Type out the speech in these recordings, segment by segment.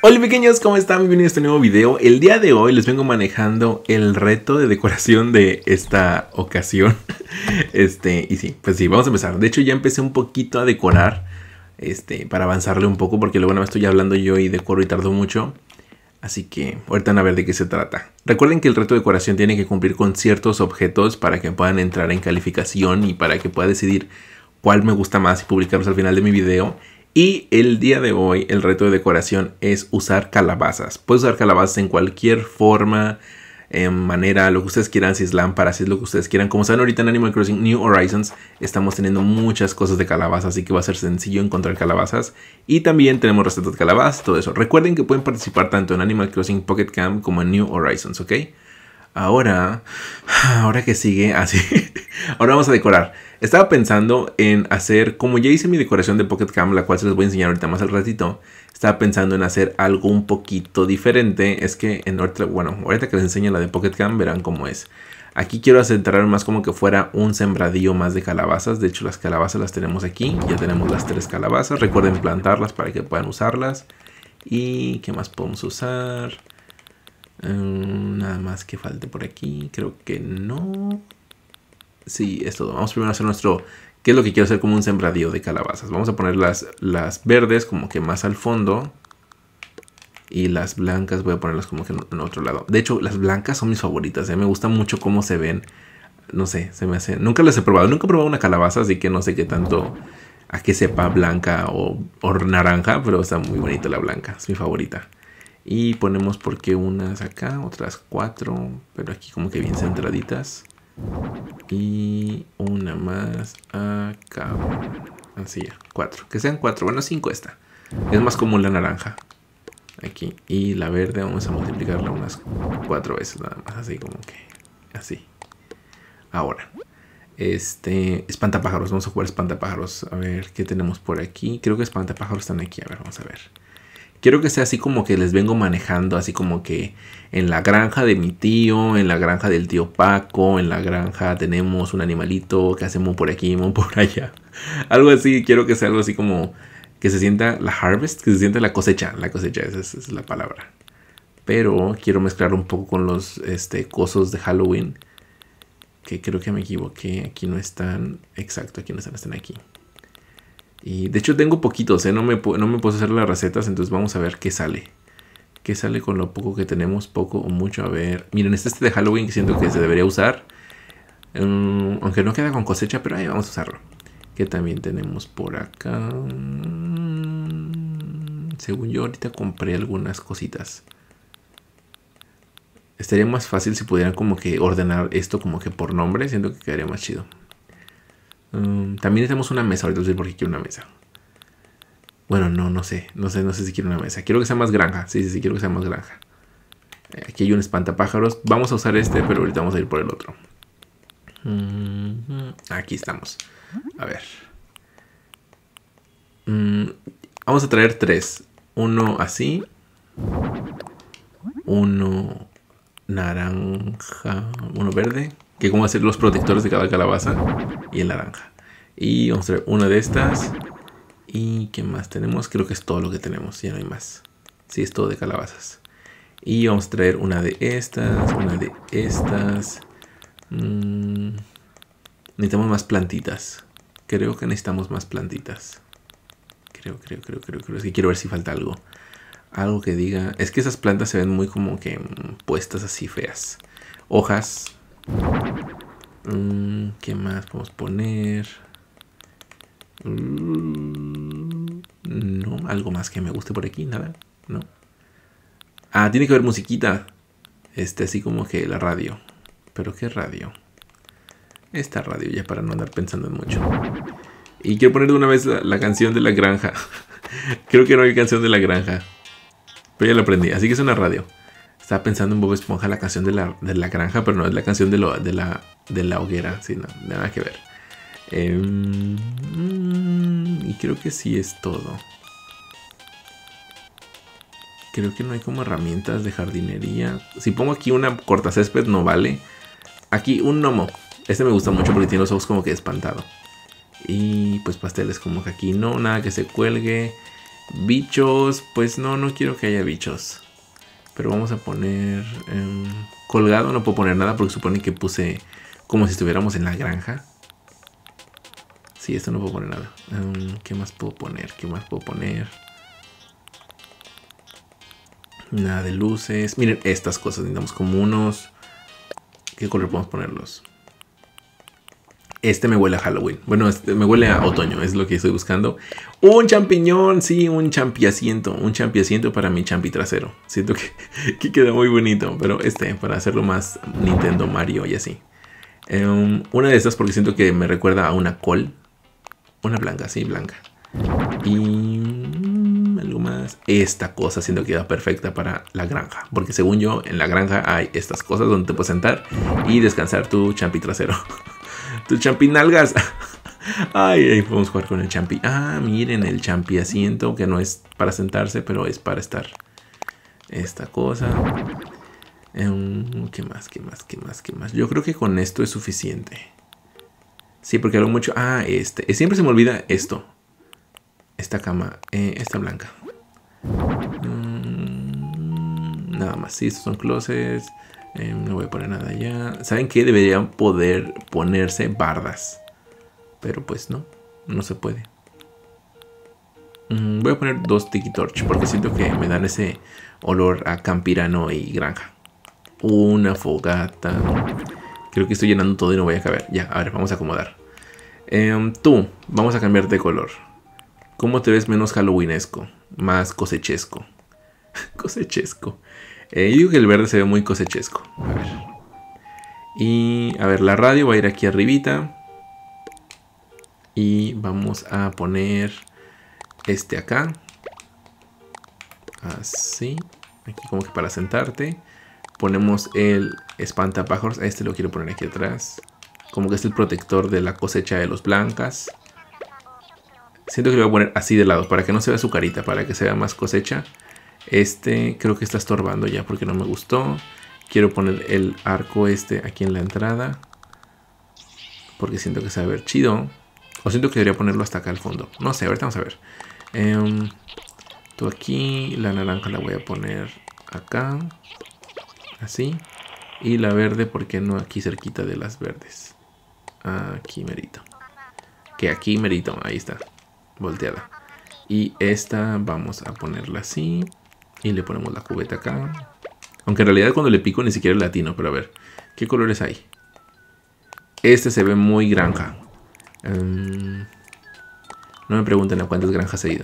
Hola pequeños, ¿cómo están? Bienvenidos a este nuevo video. El día de hoy les vengo manejando el reto de decoración de esta ocasión. Y sí, pues sí, vamos a empezar. De hecho ya empecé un poquito a decorar, para avanzarle un poco, porque luego no me estoy hablando yo y decoro y tardo mucho. Así que ahorita van a ver de qué se trata. Recuerden que el reto de decoración tiene que cumplir con ciertos objetos para que puedan entrar en calificación y para que pueda decidir cuál me gusta más y publicarlos al final de mi video. Y el día de hoy el reto de decoración es usar calabazas. Puedes usar calabazas en cualquier forma, manera, lo que ustedes quieran, si es lámpara, si es lo que ustedes quieran. Como saben, ahorita en Animal Crossing New Horizons estamos teniendo muchas cosas de calabazas, así que va a ser sencillo encontrar calabazas. Y también tenemos recetas de calabazas, todo eso. Recuerden que pueden participar tanto en Animal Crossing Pocket Camp como en New Horizons, ¿ok? Ahora que sigue, así. Ahora vamos a decorar. Estaba pensando en hacer, como ya hice mi decoración de Pocket Camp, la cual se les voy a enseñar ahorita más al ratito. Estaba pensando en hacer algo un poquito diferente. Es que ahorita que les enseñe la de Pocket Camp verán cómo es. Aquí quiero centrar más como que fuera un sembradío más de calabazas. De hecho las calabazas las tenemos aquí. Ya tenemos las 3 calabazas. Recuerden plantarlas para que puedan usarlas. ¿Y qué más podemos usar? Nada más que falte por aquí. Creo que no. Sí, es todo. Vamos primero a hacer nuestro... ¿Qué es lo que quiero hacer? Como un sembradío de calabazas. Vamos a poner las verdes como que más al fondo. Y las blancas voy a ponerlas como que en otro lado. De hecho, las blancas son mis favoritas. Me gusta mucho cómo se ven. No sé, se me hace... Nunca las he probado. Nunca he probado una calabaza, así que no sé qué tanto... A qué sepa blanca o naranja. Pero está muy bonita la blanca. Es mi favorita. Y ponemos porque unas acá, otras 4. Pero aquí como que bien centraditas. Y una más acá. Así ya, 4. Que sean 4, bueno 5 esta. Es más común la naranja. Aquí. Y la verde vamos a multiplicarla unas 4 veces nada más. Así como que así. Ahora espantapájaros, vamos a jugar espantapájaros. A ver qué tenemos por aquí. Creo que espantapájaros están aquí, a ver, vamos a ver. Quiero que sea así como que les vengo manejando, así como que en la granja de mi tío, en la granja del tío Paco, en la granja tenemos un animalito que hacemos por aquí, por allá. Algo así, quiero que sea algo así como que se sienta la harvest, que se sienta la cosecha, esa es la palabra. Pero quiero mezclar un poco con los cosos de Halloween, que creo que me equivoqué, aquí no están, exacto, aquí no están, están aquí. Y de hecho tengo poquitos, no me puedo hacer las recetas, entonces vamos a ver qué sale. ¿Qué sale con lo poco que tenemos? Poco o mucho, a ver. Miren, este de Halloween que siento que se debería usar. Aunque no queda con cosecha, pero ahí vamos a usarlo. Que también tenemos por acá. Según yo ahorita compré algunas cositas. Estaría más fácil si pudieran como que ordenar esto como que por nombre. Siento que quedaría más chido. También tenemos una mesa. Ahorita voy a decir por qué quiero una mesa. Bueno, no sé si quiero una mesa. Quiero que sea más granja. Sí, quiero que sea más granja. Aquí hay un espantapájaros. Vamos a usar pero ahorita vamos a ir por el otro. Aquí estamos. A ver. Vamos a traer 3. Uno así. Uno naranja. Uno verde. Que como hacer los protectores de cada calabaza. Y el naranja. Y vamos a traer una de estas. ¿Y qué más tenemos? Creo que es todo lo que tenemos. Ya no hay más. Sí, es todo de calabazas. Y vamos a traer una de estas. Una de estas. Necesitamos más plantitas. Creo que necesitamos más plantitas. Creo. Es que quiero ver si falta algo. Algo que diga... Es que esas plantas se ven muy como que puestas así feas. Hojas. ¿Qué más podemos poner? No, algo más que me guste por aquí, nada, no. Ah, tiene que haber musiquita. Así como que la radio. ¿Pero qué radio? Esta radio, ya para no andar pensando en mucho. Y quiero poner de una vez la canción de la granja. Creo que no hay canción de la granja, pero ya la aprendí, así que es una radio. Estaba pensando en Bob Esponja, la canción de la granja, pero no es la canción de la hoguera. Sí, no, nada que ver. Y creo que sí es todo. Creo que no hay como herramientas de jardinería. Si pongo aquí una cortacésped no vale. Aquí un gnomo. Este me gusta mucho porque tiene los ojos como que espantado. Y pues pasteles como que aquí no, nada que se cuelgue. Bichos, pues no quiero que haya bichos. Pero vamos a poner colgado, no puedo poner nada porque supone que puse como si estuviéramos en la granja. Sí, esto no puedo poner nada. ¿Qué más puedo poner? ¿Qué más puedo poner? Nada de luces. Miren estas cosas, necesitamos como unos... ¿Qué color podemos ponerlos? Este me huele a Halloween. Bueno, este me huele a otoño, es lo que estoy buscando. Un champiñón, sí, un champiasiento. Un champiasiento para mi champi trasero. Siento que queda muy bonito, pero para hacerlo más Nintendo Mario y así. Una de estas porque siento que me recuerda a una col. Una blanca, sí, blanca. Y algo más. Esta cosa siento que queda perfecta para la granja. Porque según yo, en la granja hay estas cosas donde te puedes sentar y descansar tu champi trasero. Tu champi nalgas. Ay, ahí podemos jugar con el champi. Ah, miren, el champi asiento, que no es para sentarse, pero es para estar. Esta cosa. ¿Qué más? ¿Qué más? ¿Qué más? ¿Qué más? Yo creo que con esto es suficiente. Sí, porque hablo mucho. Ah, siempre se me olvida esto. Esta cama. Esta blanca. Nada más. Sí, estos son closets. No voy a poner nada allá. ¿Saben qué? Deberían poder ponerse bardas. Pero pues no se puede. Voy a poner 2 tiki torch porque siento que me dan ese olor a campirano y granja. Una fogata. Creo que estoy llenando todo y no voy a caber. Ya, a ver, vamos a acomodar. Tú, vamos a cambiar de color. ¿Cómo te ves menos halloweenesco? Más cosechesco. Cosechesco. Yo digo que el verde se ve muy cosechesco. A ver. Y a ver, la radio va a ir aquí arribita. Y vamos a poner acá. Así. Aquí como que para sentarte. Ponemos el espantapájaros. A lo quiero poner aquí atrás. Como que es el protector de la cosecha de los blancas. Siento que lo voy a poner así de lado. Para que no se vea su carita. Para que se vea más cosecha. Creo que está estorbando ya porque no me gustó. Quiero poner el arco aquí en la entrada. Porque siento que se va a ver chido. O siento que debería ponerlo hasta acá al fondo. No sé, ahorita vamos a ver. Tú aquí. La naranja la voy a poner acá. Así. Y la verde, ¿por qué no aquí cerquita de las verdes? Aquí merito. Que aquí merito, ahí está. Volteada. Y esta vamos a ponerla así. Y le ponemos la cubeta acá. Aunque en realidad cuando le pico ni siquiera el latino. Pero a ver, ¿qué colores hay? Se ve muy granja. No me pregunten a cuántas granjas he ido.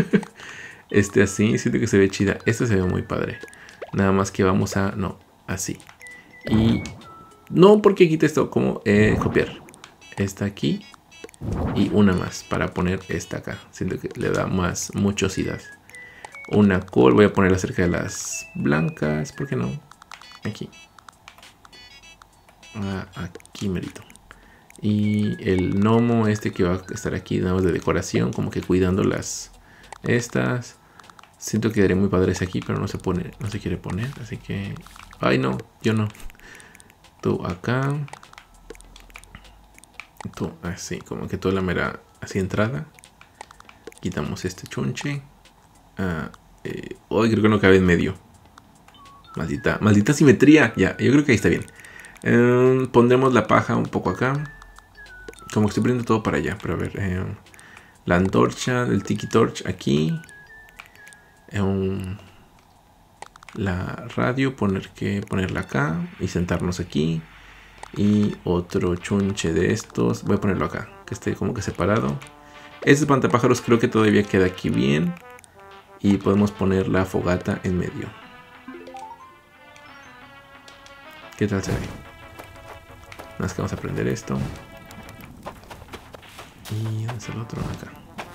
Así, siento que se ve chida. Se ve muy padre. Nada más que vamos a... No, así. Y... No, porque quite esto. ¿Cómo? Copiar. Esta aquí. Y una más para poner esta acá. Siento que le da más muchosidad. Una col. Voy a ponerla cerca de las blancas. ¿Por qué no? Aquí. Aquí merito. Y el gnomo que va a estar aquí nada más de decoración. Como que cuidando estas. Siento que quedaría muy padre aquí. Pero no se pone. No se quiere poner. Así que... Ay no. Yo no. Tú acá. Tú así. Como que toda la mera así entrada. Quitamos este chunche. Hoy creo que no cabe en medio. Maldita simetría. Ya, yo creo que ahí está bien. Pondremos la paja un poco acá. Como que estoy poniendo todo para allá. Pero a ver. La antorcha del tiki torch aquí. La radio ponerla acá. Y sentarnos aquí. Y otro chunche de estos. Voy a ponerlo acá. Que esté como que separado. Este espantapájaros creo que todavía queda aquí bien. Y podemos poner la fogata en medio. ¿Qué tal se ve? Nada más que vamos a prender esto. Y ¿dónde está el otro? Acá.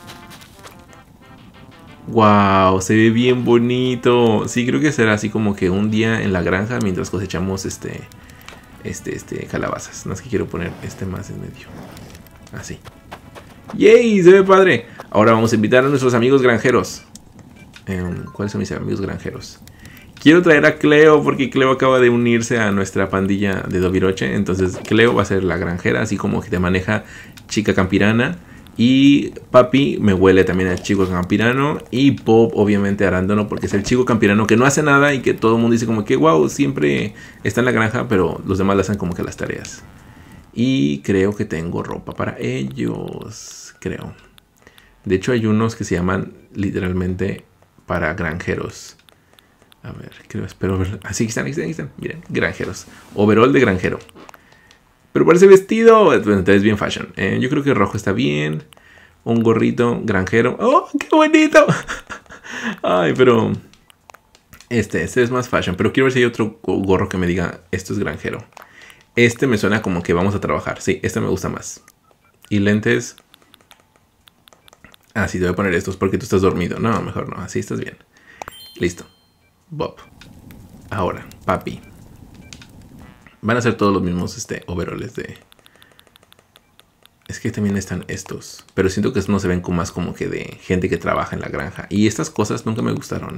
¡Wow! Se ve bien bonito. Sí, creo que será así como que un día en la granja mientras cosechamos calabazas. Nada más que quiero poner más en medio. Así. ¡Yay! Se ve padre. Ahora vamos a invitar a nuestros amigos granjeros. ¿Cuáles son mis amigos granjeros? Quiero traer a Cleo porque Cleo acaba de unirse a nuestra pandilla de Doviroche. Entonces Cleo va a ser la granjera, así como que te maneja chica campirana. Y Papi me huele también al chico campirano. Y Bob obviamente arándano porque es el chico campirano que no hace nada y que todo el mundo dice como que wow, siempre está en la granja, pero los demás le hacen como que las tareas. Y creo que tengo ropa para ellos, creo. De hecho hay unos que se llaman literalmente para granjeros. A ver, creo, espero ver. Así que están. Miren, granjeros. Overall de granjero. Pero parece vestido. Bueno, entonces bien fashion. Yo creo que rojo está bien. Un gorrito granjero. ¡Oh, qué bonito! Ay, pero... Este es más fashion. Pero quiero ver si hay otro gorro que me diga esto es granjero. Este me suena como que vamos a trabajar. Sí, este me gusta más. Y lentes... Ah, sí, te voy a poner estos porque tú estás dormido. No, mejor no. Así estás bien. Listo. Bob. Ahora, Papi. Van a ser todos los mismos overoles de... Es que también están estos. Pero siento que estos no se ven como más como que de gente que trabaja en la granja. Y estas cosas nunca me gustaron,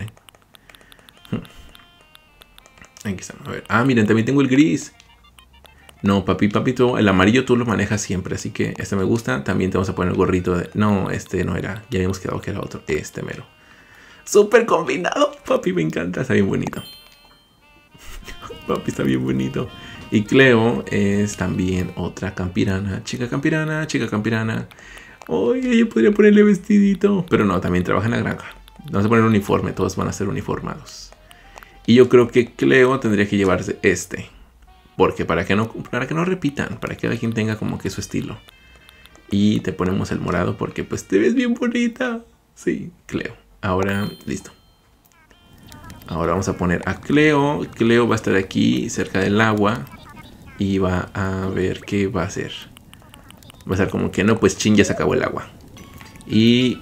Aquí están. A ver. Ah, miren, también tengo el gris. No, Papi, tú, el amarillo tú lo manejas siempre. Así que este me gusta. También te vamos a poner el gorrito de... No, este no era. Ya habíamos quedado que era otro. Este mero. Súper combinado. Papi, me encanta. Está bien bonito. Papi, está bien bonito. Y Cleo es también otra campirana. Chica campirana. Oye, yo podría ponerle vestidito. Pero no, también trabaja en la granja. Vamos a poner uniforme. Todos van a ser uniformados. Y yo creo que Cleo tendría que llevarse este. Porque para que no repitan. Para que cada quien tenga como que su estilo. Y te ponemos el morado porque pues te ves bien bonita. Sí, Cleo. Ahora, listo. Ahora vamos a poner a Cleo. Cleo va a estar aquí cerca del agua. Y va a ver qué va a hacer. Va a estar como que no, pues chin, ya se acabó el agua. Y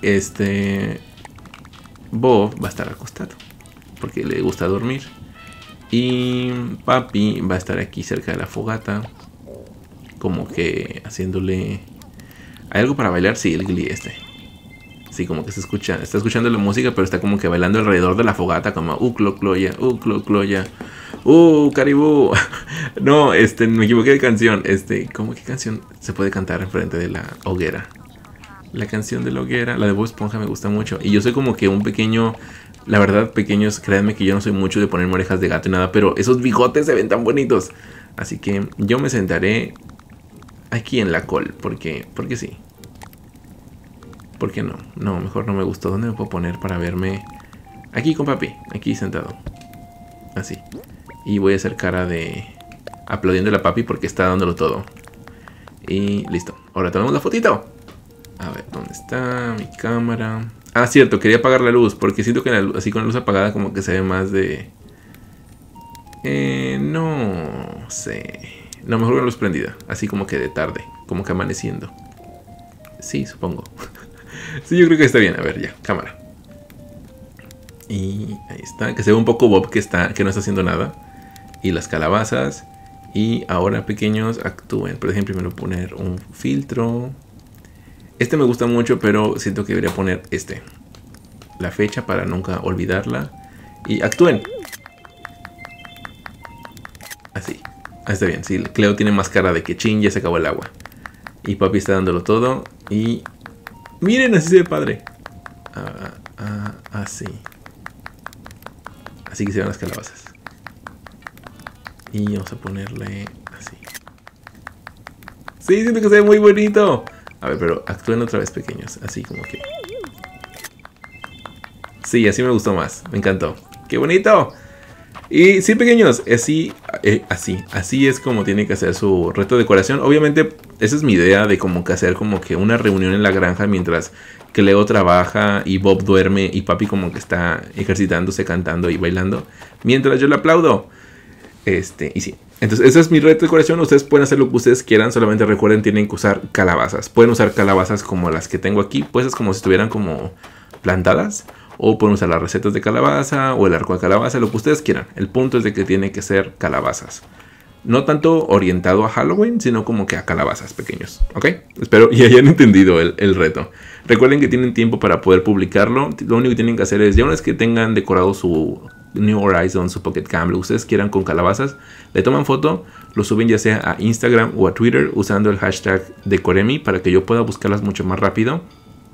Bob va a estar acostado. Porque le gusta dormir. Y Papi va a estar aquí cerca de la fogata. Como que haciéndole... ¿Hay algo para bailar? Sí, el Glee este. Sí, como que se escucha, está escuchando la música, pero está como que bailando alrededor de la fogata, como clocloya, clocloya, caribú. No, me equivoqué de canción. ¿Cómo qué canción se puede cantar enfrente de la hoguera? La canción de la hoguera, la de Bob Esponja me gusta mucho. Y yo soy como que un pequeño, la verdad, pequeños, créanme que yo no soy mucho de ponerme orejas de gato y nada, pero esos bigotes se ven tan bonitos. Así que yo me sentaré aquí en la col, porque sí. ¿Por qué no? No, mejor no me gustó. ¿Dónde me puedo poner para verme? Aquí con Papi. Aquí sentado. Así. Y voy a hacer cara de... aplaudiéndole a Papi porque está dándolo todo. Y listo. Ahora tomamos la fotito. A ver, ¿dónde está mi cámara? Ah, cierto. Quería apagar la luz porque siento que así con la luz apagada como que se ve más de... no sé. No, mejor con la luz prendida. Así como que de tarde. Como que amaneciendo. Sí, supongo. Sí, yo creo que está bien. A ver, ya, cámara. Y ahí está. Que se ve un poco Bob que no está haciendo nada. Y las calabazas. Y ahora, pequeños, actúen. Por ejemplo, primero poner un filtro. Este me gusta mucho, pero siento que debería poner la fecha para nunca olvidarla. Y actúen. Así. Ah, está bien. Sí, Cleo tiene más cara de que chin, ya se acabó el agua. Y Papi está dándolo todo. Y... miren, así se ve padre. Así. Así que se ven las calabazas. Y vamos a ponerle así. Sí, siento que se ve muy bonito. A ver, pero actúen otra vez, pequeños. Así como que... sí, así me gustó más. Me encantó. ¡Qué bonito! Y sí, pequeños, así es como tiene que hacer su reto de decoración. Obviamente, esa es mi idea de como que hacer como que una reunión en la granja mientras Cleo trabaja y Bob duerme y Papi como que está ejercitándose, cantando y bailando mientras yo le aplaudo. Y sí. Entonces, ese es mi reto de decoración. Ustedes pueden hacer lo que ustedes quieran. Solamente recuerden, tienen que usar calabazas. Pueden usar calabazas como las que tengo aquí. Pues es como si estuvieran como plantadas. O pueden usar las recetas de calabaza o el arco de calabaza, lo que ustedes quieran. El punto es de que tiene que ser calabazas. No tanto orientado a Halloween, sino como que a calabazas pequeños. ¿Ok? Espero y hayan entendido el reto. Recuerden que tienen tiempo para poder publicarlo. Lo único que tienen que hacer es, ya una vez que tengan decorado su New Horizons, su Pocket Camp, lo que ustedes quieran con calabazas, le toman foto, lo suben ya sea a Instagram o a Twitter usando el hashtag Decoremi para que yo pueda buscarlas mucho más rápido.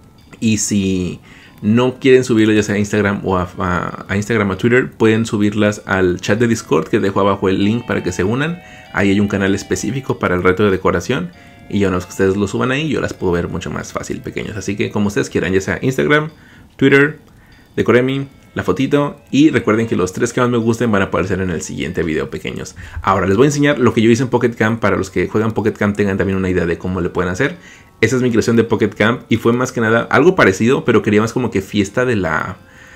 Y si no quieren subirlas ya sea a Instagram o a Instagram o a Twitter, pueden subirlas al chat de Discord, que dejo abajo el link para que se unan. Ahí hay un canal específico para el reto de decoración. Y ya una vez que ustedes lo suban ahí, yo las puedo ver mucho más fácil, pequeños. Así que como ustedes quieran, ya sea Instagram, Twitter, Decoremi, la fotito. Y recuerden que los 3 que más me gusten van a aparecer en el siguiente video, pequeños. Ahora les voy a enseñar lo que yo hice en Pocket Camp para los que juegan Pocket Camp tengan también una idea de cómo le pueden hacer. Esa es mi creación de Pocket Camp y fue más que nada algo parecido, pero quería más como que fiesta de la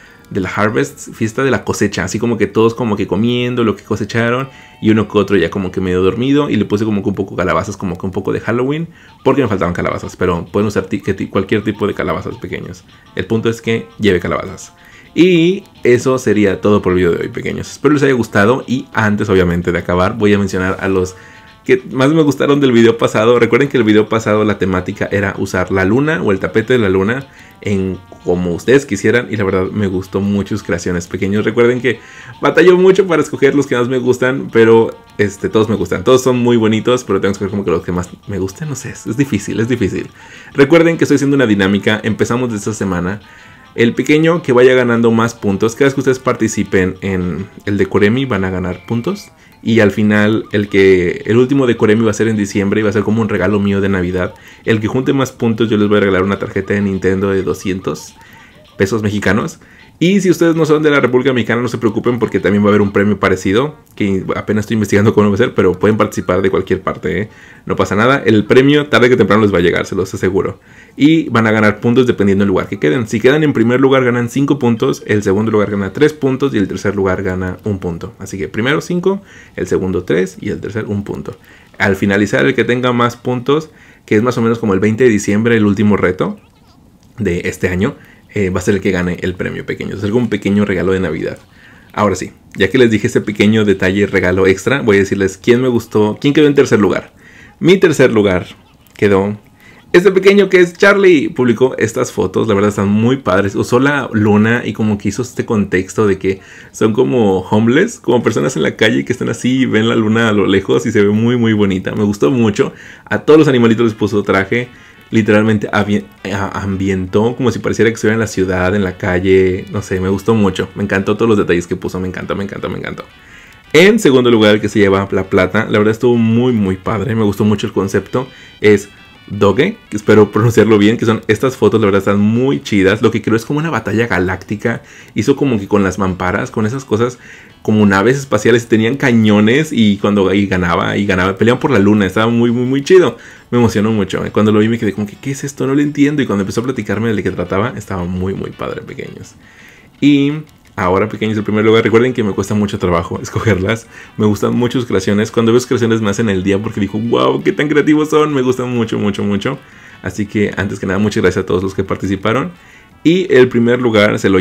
harvest, fiesta de la cosecha, así como que todos como que comiendo lo que cosecharon y uno que otro ya como que medio dormido, y le puse como que un poco calabazas, como que un poco de Halloween, porque me faltaban calabazas, pero pueden usar cualquier tipo de calabazas, pequeños. El punto es que lleve calabazas. Y eso sería todo por el video de hoy, pequeños. Espero les haya gustado, y antes obviamente de acabar voy a mencionar a los que más me gustaron del video pasado. Recuerden que el video pasado la temática era usar la luna o el tapete de la luna en como ustedes quisieran, y la verdad me gustó mucho sus creaciones, pequeños. Recuerden que batalló mucho para escoger los que más me gustan, pero todos me gustan, todos son muy bonitos, pero tengo que escoger como que los que más me gustan. No sé, es difícil, es difícil. Recuerden que estoy haciendo una dinámica, empezamos de esta semana. El pequeño que vaya ganando más puntos, cada vez que ustedes participen en el Decoremi van a ganar puntos. Y al final el último Decoremi va a ser en diciembre y va a ser como un regalo mío de Navidad. El que junte más puntos yo les voy a regalar una tarjeta de Nintendo de 200 pesos mexicanos. Y si ustedes no son de la República Mexicana, no se preocupen porque también va a haber un premio parecido, que apenas estoy investigando cómo va a ser, pero pueden participar de cualquier parte, ¿eh? No pasa nada, el premio tarde que temprano les va a llegar, se los aseguro. Y van a ganar puntos dependiendo del lugar que queden. Si quedan en primer lugar ganan 5 puntos, el segundo lugar gana 3 puntos y el tercer lugar gana 1 punto. Así que primero 5, el segundo 3 y el tercer 1 punto. Al finalizar, el que tenga más puntos, que es más o menos como el 20 de diciembre, el último reto de este año, va a ser el que gane el premio, pequeños. Es algo un pequeño regalo de Navidad. Ahora sí, ya que les dije ese pequeño detalle regalo extra, voy a decirles quién me gustó, quién quedó en tercer lugar. Mi tercer lugar quedó este pequeño que es Charlie. Publicó estas fotos, la verdad están muy padres. Usó la luna y como que hizo este contexto de que son como homeless, como personas en la calle que están así y ven la luna a lo lejos, y se ve muy muy bonita. Me gustó mucho. A todos los animalitos les puso traje. Literalmente ambientó como si pareciera que estuviera en la ciudad, en la calle. No sé, me gustó mucho. Me encantó todos los detalles que puso. Me encantó, me encantó, me encantó. En segundo lugar, el que se lleva la plata. La verdad estuvo muy muy padre. Me gustó mucho el concepto. Es Doge, que espero pronunciarlo bien, que son estas fotos, la verdad están muy chidas. Lo que creo es como una batalla galáctica. Hizo como que con las mamparas, con esas cosas como naves espaciales, tenían cañones, y cuando ahí ganaba, peleaban por la luna. Estaba muy muy muy chido. Me emocionó mucho. Cuando lo vi me quedé como que ¿qué es esto? No lo entiendo. Y cuando empezó a platicarme de qué trataba, estaba muy muy padre, pequeños. Y ahora, pequeños, en primer lugar, recuerden que me cuesta mucho trabajo escogerlas. Me gustan mucho sus creaciones. Cuando veo sus creaciones me hacen el día porque digo, wow, qué tan creativos son. Me gustan mucho, mucho, mucho. Así que, antes que nada, muchas gracias a todos los que participaron. Y el primer lugar se lo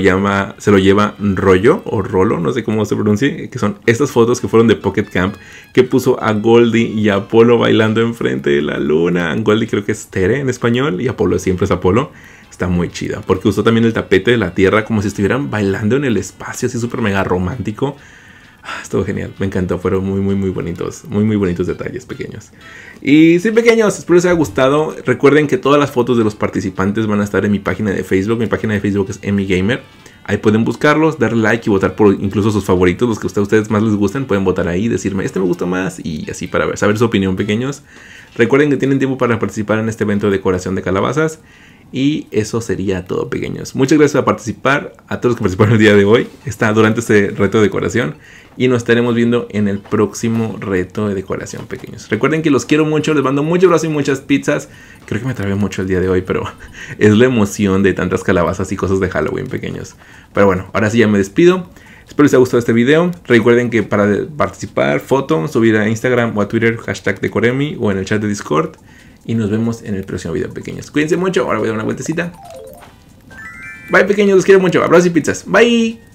lleva Rollo o Rolo, no sé cómo se pronuncie, que son estas fotos que fueron de Pocket Camp, que puso a Goldie y a Apolo bailando enfrente de la luna. Goldie creo que es Tere en español y Apolo siempre es Apolo. Está muy chida, porque usó también el tapete de la tierra como si estuvieran bailando en el espacio, así súper mega romántico. Estuvo genial, me encantó, fueron muy muy muy bonitos, muy bonitos detalles, pequeños. Y sí, pequeños, espero les haya gustado. Recuerden que todas las fotos de los participantes van a estar en mi página de Facebook. Mi página de Facebook es EmiGamer. Ahí pueden buscarlos, darle like y votar por incluso sus favoritos, los que a ustedes más les gusten. Pueden votar ahí, decirme este me gusta más, y así para saber su opinión, pequeños. Recuerden que tienen tiempo para participar en este evento de decoración de calabazas. Y eso sería todo, pequeños. Muchas gracias por participar, a todos los que participaron el día de hoy, durante este reto de decoración. Y nos estaremos viendo en el próximo reto de decoración, pequeños. Recuerden que los quiero mucho, les mando mucho abrazo y muchas pizzas. Creo que me trabé mucho el día de hoy, pero es la emoción de tantas calabazas y cosas de Halloween, pequeños. Pero bueno, ahora sí ya me despido. Espero les haya gustado este video. Recuerden que para participar, foto, subir a Instagram o a Twitter, hashtag Decoremi, o en el chat de Discord. Y nos vemos en el próximo video, pequeños. Cuídense mucho. Ahora voy a dar una vueltecita. Bye, pequeños. Los quiero mucho. Abrazos y pizzas. Bye.